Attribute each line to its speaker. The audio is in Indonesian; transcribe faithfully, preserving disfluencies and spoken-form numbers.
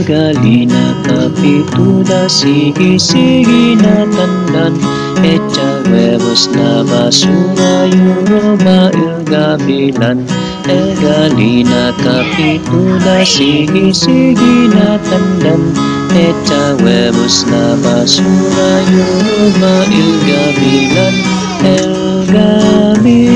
Speaker 1: Galina kapituda sigi-sigi na tandan Echa huevos na basura Yuroba ilgabilan Galina kapituda sigi-sigi na tandan Echa huevos na basura Yuroba ilgabilan El gabilan